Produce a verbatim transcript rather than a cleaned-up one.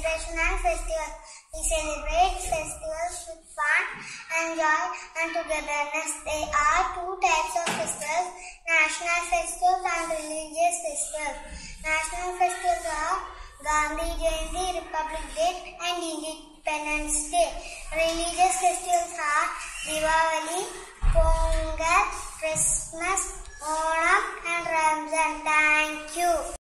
celebration and festivals. We celebrate festivals with fun and joy and togetherness. There are two types of festivals: national festivals and religious festivals. National festivals are Gandhi Jayanti, Republic Day and Independence Day. Religious festivals are Diwali, Pongal, Christmas, Onam and Ramzan. Thank you.